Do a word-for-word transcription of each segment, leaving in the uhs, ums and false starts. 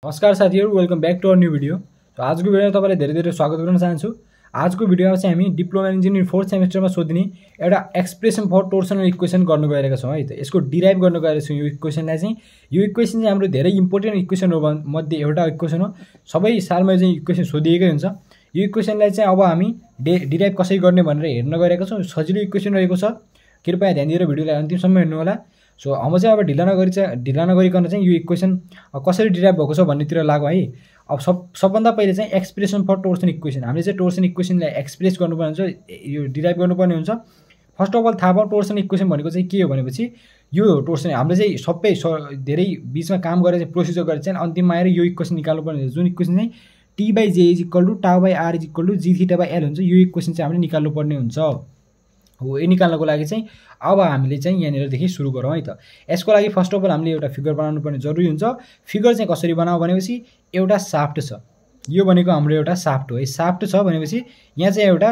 नमस्कार साथीहरु, welcome back to our new video. So आजको भिडियोमा तपाईलाई धेरै धेरै स्वागत गर्न चाहन्छु। आजको भिडियोमा चाहिँ हामी डिप्लोमा इन्जिनियरिङ फोर्थ सेमेस्टरमा सोधिने एउटा एक्सप्रेसन फर टोर्सनल इक्वेसन गर्न गइरहेका छौं है त। यसको डिराइभ गर्न गइरहेका छौं। यो इक्वेसनलाई चाहिँ यो इक्वेसन चाहिँ हाम्रो धेरै इम्पोर्टेन्ट इक्वेसनहरु मध्ये एउटा इक्वेसन हो। सबै सालमा चाहिँ इक्वेसन सोधिएकै हुन्छ। यो इक्वेसनलाई चाहिँ अब हामी डिराइभ कसरी गर्ने भनेर हेर्न गइरहेका छौं। सजिलो इक्वेसन रहेको छ। कृपया ध्यान दिएर भिडियोलाई अन्तिमसम्म हेर्नु होला। सो हम चाहिँ अब ढिला नगरी चाहिँ ढिला नगरिकन चाहिँ यो इक्वेसन कसरी डिराइभ भएको छ भन्नेतिर लागौ है। अब सब सबभन्दा पहिले चाहिँ एक्सप्रेसन फर टोर्सन इक्वेसन, हामीले चाहिँ टोर्सन इक्वेसनलाई एक्सप्रेस गर्नुपर्ने हुन्छ, यो डिराइभ गर्नुपर्ने हुन्छ। फर्स्ट अफ अल थाहा भयो टोर्सन इक्वेसन भनेको चाहिँ के हो भनेपछि यो टोर्सन हामीले चाहिँ सबै धेरै बीचमा काम गरेर चाहिँ प्रोसिजर गरेर चाहिँ अन्तिममा आएर यो इक्वेसन निकाल्नुपर्ने हुन्छ, जुन इक्वेसन चाहिँ t by j is equal to tau by r is equal to g theta by l हुन्छ। यो इक्वेसन चाहिँ हामीले निकाल्नुपर्ने हुन्छ हो। यो निकाल्नको लागि चाहिँ अब हामीले चाहिँ यहाँनिर देखि सुरु गरौँ है त। यसको लागि फर्स्ट अफ अल हामीले एउटा फिगर बनाउनु पर्ने जरुरी हुन्छ। फिगर चाहिँ कसरी बनाऊ भनेपछि एउटा शाफ्ट छ, यो भनेको हाम्रो एउटा शाफ्ट हो है। शाफ्ट छ भनेपछि यहाँ चाहिँ एउटा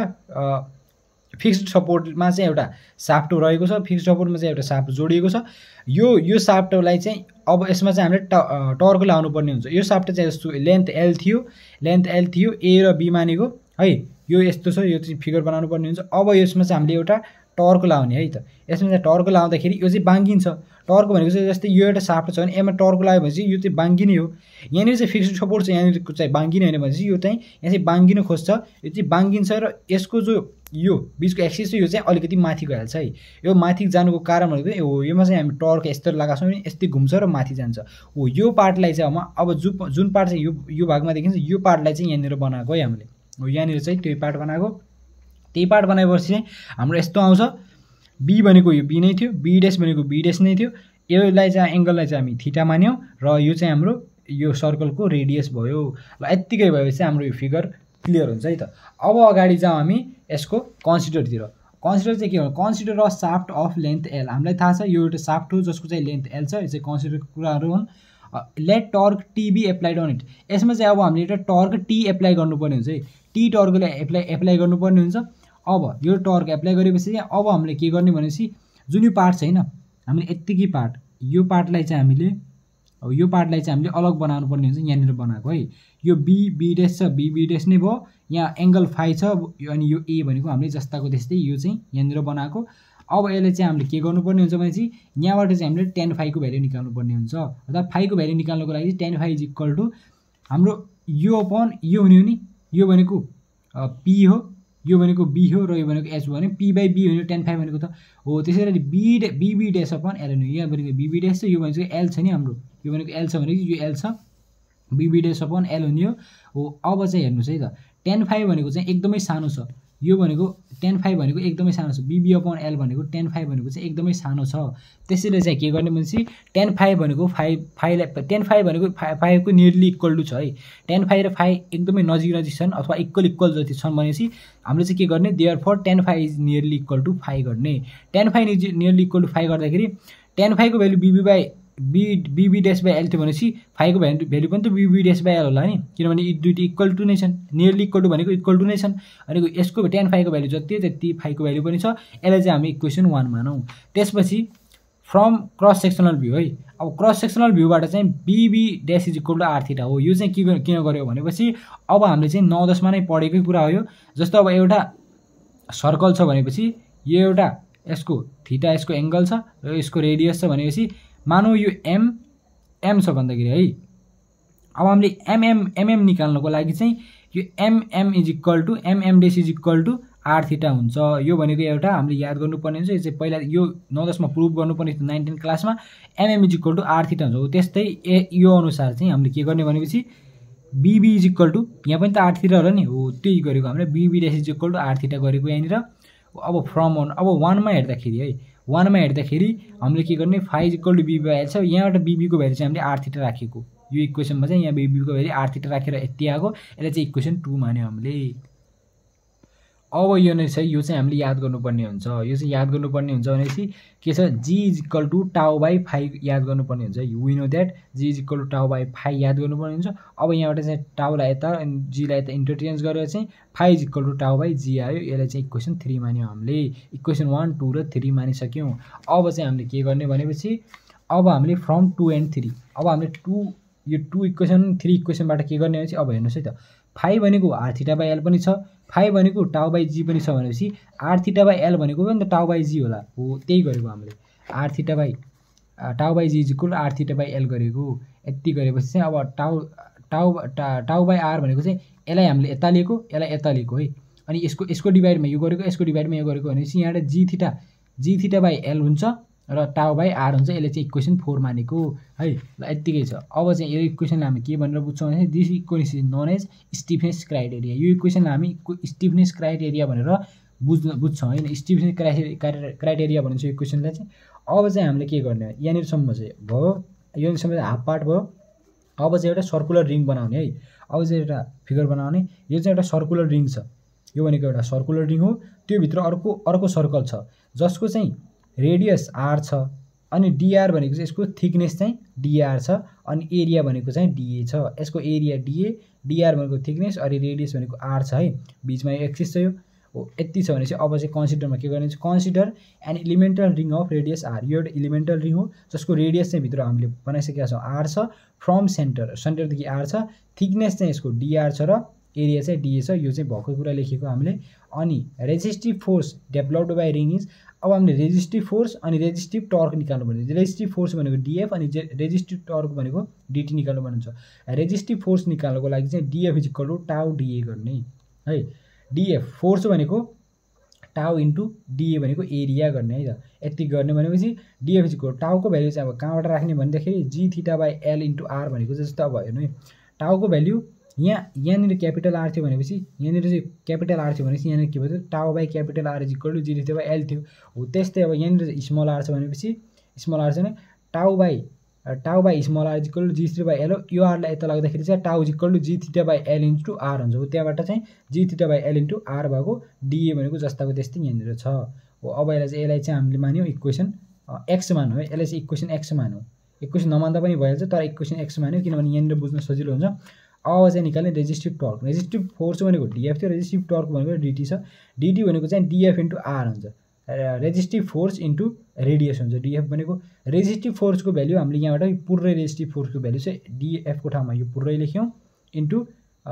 फिक्स्ड सपोर्टमा चाहिँ एउटा शाफ्ट रहेको छ, फिक्स्ड सपोर्टमा चाहिँ एउटा शाफ्ट जोडिएको छ। यो यो शाफ्टलाई चाहिँ अब यसमा चाहिँ हामीले टर्क लाउनु पर्ने हुन्छ। यो शाफ्ट चाहिँ जस्तो लेन्थ एल थियो, लेन्थ एल थियो, ए र बी मानेको है। यो यस्तो छ, यो चाहिँ फिगर बनाउनु पर्ने हुन्छ। अब यसमा चाहिँ हामीले एउटा टर्क लाउने है त। यसमा चाहिँ टर्क लाउँदाखेरि यो चाहिँ बाङ्गिन्छ। टर्क भनेको चाहिँ जस्तै यो एउटा शाफ्ट छ भने यसमा टर्क लाग्यो भने चाहिँ यो चाहिँ बाङ्गिने हो। यहाँनिर चाहिँ फिक्स्ड सपोर्ट छ, यहाँनिर चाहिँ बाङ्गिने होइन भने चाहिँ यो चाहिँ यहाँ चाहिँ बाङ्गिन खोज्छ, यो चाहिँ बाङ्गिन्छ र यसको जो यो बिचको एक्सिस छ यो चाहिँ अलिकति माथि गइहाल्छ है। यो माथि जानुको कारण भनेको हो योमा चाहिँ हामी टर्क यस्तो लगाएको छौँ भने यस्तै घुम्छ र माथि जान्छ हो। यो पार्टलाई चाहिँ हम अब जुन जुन पार्ट चाहिँ यो यो भागमा देखिन्छ यो पार्टलाई चाहिँ यहाँनिर बनाएको है हामीले हो। यहाँनिर चाहिँ त्यो पार्ट बनाएको, त्यही पार्ट बनाएपछि चाहिँ हाम्रो यस्तो आउँछ। बी भनेको यो बी नै थियो, बी डेस भनेको बी डेस नै थियो। यसलाई चाहिँ एङ्गललाई चाहिँ हामी थीटा मान्यौँ र यो चाहिँ हाम्रो यो सर्कलको रेडियस भयो। ल यत्तिकै भएपछि हाम्रो यो फिगर क्लियर हुन्छ है त। अब अगाडि जाउँ हामी यसको कन्सिडरतिर। कन्सिडर चाहिँ के हो? Consider a shaft of length L. हामीलाई थाहा छ यो एउटा शाफ्ट हो जसको चाहिँ लेन्थ एल छ। यो चाहिँ कन्सिडरको कुराहरू हुन्। Let torque T be applied on it. यसमा चाहिँ अब हामीले एउटा टर्क टी एप्लाई गर्नुपर्ने हुन्छ है। टी टर्कले एप्लाई एप्लाई गर्नुपर्ने हुन्छ। अब यो टर्क एप्लाई गरेपछि चाहिँ अब हामीले के गर्ने भनेपछि जुन यो पार्ट छैन हामीले यत्तिकै पार्ट यो पार्टलाई चाहिँ हामीले अब यो पार्टलाई चाहिँ हामीले अलग बनाउनु पर्ने हुन्छ। यहाँनिर बनाएको है यो बी बी डेस छ, बी बी डेस नै भयो। यहाँ एङ्गल फाइ छ अनि यो ए भनेको हामीले जस्ताको त्यस्तै यो चाहिँ यहाँनिर बनाएको। अब यसले चाहिँ हामीले के गर्नुपर्ने हुन्छ भने चाहिँ यहाँबाट चाहिँ हामीले टेन फाइको भ्याल्यु निकाल्नु पर्ने हुन्छ। अर्थात् फाइको भ्याल्यु निकाल्नुको लागि tan phi is equal to हाम्रो यो अपन यो हुने हो नि, यो भनेको पी हो, यो भनेको बी हो र यो भनेको एच हो भने पी बाई बी भनेको टेन फाइभ भनेको त हो। त्यसै गरी B BB dash upon L हुने, यहाँ भनेको बिबी डेस छ, यो भनेको एल छ नि हाम्रो, यो भनेको एल छ भनेको यो एल छ, बिबी डेस अपन एल हुने हो। अब चाहिँ हेर्नुहोस् है त, टेन फाइभ भनेको चाहिँ एकदमै सानो छ, यो भनेको टेन फाइभ भनेको एकदमै सानो छ, बिबी अपन एल भनेको टेन फाइभ भनेको चाहिँ एकदमै सानो छ। त्यसैले चाहिँ के गर्ने भनेपछि टेन फाइभ भनेको फाइभ फाइभलाई टेन फाइभ भनेको फाइभ फाइभको नियरली इक्वल टू छ है। टेन फाइभ र फाइभ एकदमै नजिक नजिक छन् अथवा इक्वल इक्वल जति छन् भनेपछि हामीले चाहिँ के गर्ने, therefore tan phi is nearly equal to phi गर्ने। Tan phi is nearly equal to phi गर्दाखेरि टेन फाइभको value BB by B BB dash by L थियो भनेपछि फाइभको भ्यालु भ्यालु पनि त बिबी डेस बाई एल होला नि, किनभने यी दुईटी इक्वल टू नै छन्। नियरली इक्वल टू भनेको इक्वल टू नै छन्। अनि यसको टेन फाइभको भ्यालु जति त्यति फाइभको भ्यालु पनि छ। यसलाई चाहिँ हामी इक्वेसन वान मानौँ। त्यसपछि फ्रम क्रस सेक्सनल भ्यू है। अब क्रस सेक्सनल भ्यूबाट चाहिँ BB dash is equal to R theta हो। यो चाहिँ के किन गर्यो भनेपछि अब हामीले चाहिँ नौ दसमा नै पढेकै कुरा हो यो। जस्तो अब एउटा सर्कल छ भनेपछि यो एउटा यसको थीटा यसको एङ्गल छ र यसको रेडियस छ भनेपछि मानौ यो एम एम छ भन्दाखेरि है। अब हामीले एमएम एमएम निकाल्नको लागि चाहिँ यो MM is equal to MM dash is equal to R theta हुन्छ। यो भनेको एउटा हामीले याद गर्नुपर्ने हुन्छ। यो चाहिँ पहिला यो नौ दसमा प्रुभ गर्नुपर्ने थियो नाइन टेन क्लासमा। MM is equal to R theta हुन्छ। त्यस्तै ए यो अनुसार चाहिँ हामीले के गर्ने भनेपछि बिबी इज इक्वल टू यहाँ पनि त आर थीटा होला नि हो, त्यही गरेको हामीले BB dash is equal to R theta गरेको यहाँनिर। अब फ्रम वान अब वानमा हेर्दाखेरि है, वानमा हेर्दाखेरि हामीले के गर्ने, phi is equal to BB by L छ। यहाँबाट बिबीको भ्यालु चाहिँ हामीले आर थीटा राखेको, यो इक्वेसनमा चाहिँ यहाँ बिबीको भ्यालु आर थीटा राखेर यति आएको। यसलाई चाहिँ इक्वेसन टू मान्यो हामीले। अब यो नै छ, यो चाहिँ हामीले याद गर्नुपर्ने हुन्छ। यो चाहिँ याद गर्नुपर्ने हुन्छ भनेपछि के छ, G is equal to tau by phi याद गर्नुपर्ने हुन्छ। We know that G is equal to tau by phi याद गर्नुपर्ने हुन्छ। अब यहाँबाट चाहिँ टाउलाई यता अनि जीलाई यता इन्टरचेन्ज गरेर चाहिँ phi is equal to tau by G आयो। यसलाई चाहिँ इक्वेसन थ्री मान्यौँ हामीले। इक्वेसन वान टू र थ्री मानिसक्यौँ। अब चाहिँ हामीले के गर्ने भनेपछि अब हामीले फ्रम टू एन्ड थ्री अब हामीले टू यो टू इक्वेसन थ्री इक्वेसनबाट के गर्ने भनेपछि अब हेर्नुहोस् है त फाइ भनेको आर थीटा बाई एल पनि छ, फाइ भनेको टाउ बाई जी पनि छ भनेपछि आर थीटा बाई एल भनेको पनि त टाउ बाई जी होला। हो त्यही गरेको हामीले R theta by tau by G is equal R theta by L गरेको। यति गरेपछि चाहिँ अब टाउ टाउ टा टाउ बाई आर भनेको चाहिँ यसलाई हामीले यता लिएको यसलाई यता लिएको है। अनि यसको यसको डिभाइडमा यो गरेको यसको डिभाइडमा यो गरेको भनेपछि यहाँबाट G theta G theta by L हुन्छ र टाउ बाई आर हुन्छ। यसले चाहिँ इक्वेसन फोर मानेको है। ल यत्तिकै छ। अब चाहिँ यो इक्वेसनलाई हामी के भनेर बुझ्छौँ भने this equation is known as stiffness criteria. यो इक्वेसनलाई हामी स्टिफनेस क्राइटेरिया भनेर बुझ्न बुझ्छौँ होइन। स्टिफनेस क्राइटेरिया क्राइटेरिया भनिन्छ यो इक्वेसनलाई चाहिँ। अब चाहिँ हामीले के गर्ने यहाँनिरसम्म चाहिँ भयो, यहाँनिरसम्म हाफ पार्ट भयो। अब चाहिँ एउटा सर्कुलर रिङ बनाउने है। अब चाहिँ एउटा फिगर बनाउने। यो चाहिँ एउटा सर्कुलर रिङ छ, यो भनेको एउटा सर्कुलर रिङ हो। त्योभित्र अर्को अर्को सर्कल छ जसको चाहिँ रेडियस आर छ अनि डिआर भनेको चाहिँ यसको थिकनेस चाहिँ डिआर छ अनि एरिया भनेको चाहिँ डिए छ। यसको एरिया डिए, डिआर भनेको थिकनेस अनि रेडियस भनेको आर छ है। बिचमा यो एक्सिस छ यो। हो यति छ भनेपछि अब चाहिँ कन्सिडरमा के गर्ने consider an elemental ring of radius R. यो एउटा इलिमेन्टल रिङ हो जसको रेडियस चाहिँ भित्र हामीले बनाइसकेका छौँ आर छ, फ्रम सेन्टर सेन्टरदेखि आर छ, थिकनेस चाहिँ यसको डिआर छ र एरिया चाहिँ डिए छ। यो चाहिँ भएकै कुरा लेखेको हामीले। अनि resistive force developed by ring is, अब हामीले रेजिस्टिभ फोर्स अनि रेजिस्टिभ टर्क निकाल्नु पर्ने। रेजिस्टिभ फोर्स भनेको डिएफ अनि रेजिस्टिभ टर्क भनेको डिटी निकाल्नु पर्ने हुन्छ। रेजिस्टिभ फोर्स निकाल्नुको लागि चाहिँ डिएफ इज इक्वल टु टाउ डिए गर्ने है। डिएफ फोर्स भनेको टाउ इन्टु डिए भनेको एरिया गर्ने है त। यति गर्ने भनेपछि डिएफ इज इक्वल टाउको भ्याल्यु चाहिँ अब कहाँबाट राख्ने भन्दाखेरि G theta by L into R भनेको जस्तो अब हेर्नु है। टाउको भ्याल्यु यहाँ यहाँनिर क्यापिटल आर थियो भनेपछि यहाँनिर चाहिँ क्यापिटल आर थियो भनेपछि यहाँनिर के भयो tau by capital R is equal to G theta by L थियो। हो त्यस्तै अब यहाँनिर स्मल आर छ भनेपछि स्मल आर छ भने tau by tau by small R is equal to G theta by L हो। यो आरलाई यता लाग्दाखेरि चाहिँ tau is equal to G theta by L into R हुन्छ। हो त्यहाँबाट चाहिँ G theta by L into R भएको डिए भनेको जस्ताको त्यस्तै यहाँनिर छ। हो अब यसलाई चाहिँ यसलाई चाहिँ हामीले मान्यौँ इक्वेसन एक्स मान्यौँ है। यसलाई चाहिँ इक्वेसन एक्स मान्यौँ। इक्वेसन नमान्दा पनि भइहाल्छ तर इक्वेसन एक्स मान्यौँ किनभने यहाँनिर बुझ्न सजिलो हुन्छ। अब चाहिँ निकाल्ने रेजिस्टिभ टर्क। रेजिस्टिभ फोर्स भनेको डिएफ थियो, रेजिस्टिभ टर्क भनेको डिटी छ। डिटी भनेको चाहिँ डिएफ इन्टु आर हुन्छ। रेजिस्टिभ फोर्स इन्टु रेडियस हुन्छ डिएफ भनेको। रेजिस्टिभ फोर्सको भ्याल्यु हामीले यहाँबाट पुरै रेजिस्टिभ फोर्सको भ्याल्यु चाहिँ डिएफको ठाउँमा यो पुरै लेख्यौँ इन्टु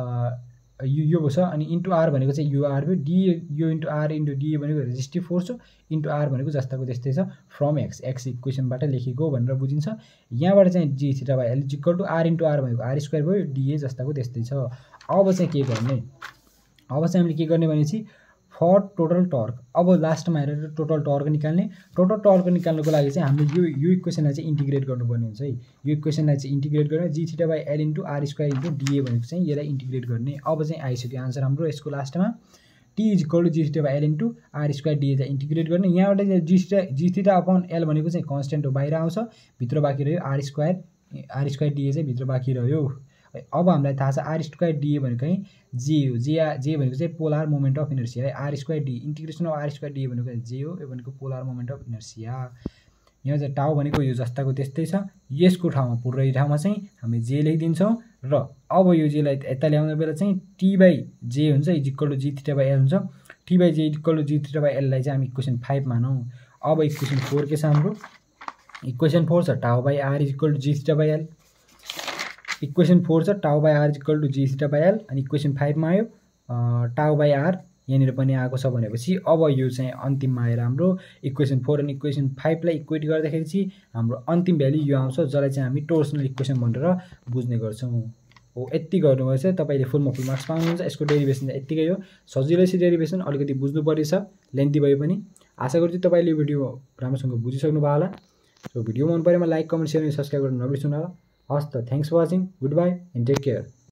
यो यो छ अनि इन्टु आर भनेको चाहिँ यो आर भयो। डिए यो इन्टु आर इन्टु डिए भनेको रेजिस्टिभ फोर्स हो इन्टु आर भनेको जस्ताको त्यस्तै छ। फ्रम एक्स एक्स इक्वेसनबाट लेखेको भनेर बुझिन्छ। यहाँबाट चाहिँ G theta by L equal to R into R भनेको आर स्क्वायर भयो, डिए जस्ताको त्यस्तै छ। अब चाहिँ के गर्ने अब चाहिँ हामीले के गर्ने भनेपछि फर टोटल टर्क। अब लास्टमा हेरेर टोटल टर्क निकाल्ने। टोटल टर्क निकाल्नुको लागि चाहिँ हामीले यो यो इक्वेसनलाई चाहिँ इन्टिग्रेट गर्नुपर्ने हुन्छ है। यो इक्वेसनलाई चाहिँ इन्टिग्रेट गर्ने G theta by L into R square into dA भनेको चाहिँ यसलाई इन्टिग्रेट गर्ने। अब चाहिँ आइसक्यो आन्सर हाम्रो यसको लास्टमा T is equal to G theta by L into R square dA चाहिँ इन्टिग्रेट गर्ने। यहाँबाट चाहिँ G theta G theta upon L भनेको चाहिँ कन्सटेन्ट हो, बाहिर आउँछ, भित्र बाँकी रह्यो R square R square dA चाहिँ भित्र बाँकी रह्यो। अब हामीलाई थाहा छ आर स्क्वायर डिए भनेको चाहिँ जे हो। जे जे भनेको चाहिँ पोलार मोमेन्ट अफ इनर्सिया है। R square d integration of R square dA भनेको जे हो, यो भनेको पोलार मोमेन्ट अफ इनर्सिया। यहाँ चाहिँ टाउ भनेको यो जस्ताको त्यस्तै छ। यसको ठाउँमा पुरै ठाउँमा चाहिँ हामी जे लेखिदिन्छौँ र अब यो जेलाई यता ल्याउने बेला चाहिँ टी बाई जे हुन्छ is equal to G theta by L हुन्छ। T by J is equal to G theta by एललाई चाहिँ हामी इक्वेसन फाइभ मानौँ। अब इक्वेसन फोर के छ हाम्रो इक्वेसन फोर छ tau by R is equal to G theta by L. Equation four छ tau by R is equal to G theta by L अनि इक्वेसन फाइभमा आयो टाउ बाई आर यहाँनिर पनि आएको छ भनेपछि अब यो चाहिँ अन्तिममा आएर हाम्रो इक्वेसन फोर अनि इक्वेसन फाइभलाई इक्वेट गर्दाखेरि चाहिँ हाम्रो अन्तिम भ्याल्यु यो आउँछ जसलाई चाहिँ हामी टोर्सनल इक्वेसन भनेर बुझ्ने गर्छौँ। हो यति गर्नुभयो चाहिँ तपाईँले फुलमा फुल मार्क्स पाउनुहुन्छ। यसको डेरिभेसन चाहिँ यत्तिकै हो, सजिलै छ डेरिभेसन, अलिकति बुझ्नु परेछ, लेन्थी भए पनि। आशा गर्छु तपाईँले भिडियो राम्रोसँग बुझिसक्नु भयो होला। सो भिडियो मन परेमा लाइक कमेन्ट सेयर अनि सब्सक्राइब गर्न नबिर्सनु होला। हस् त, thanks for watching, goodbye and take care.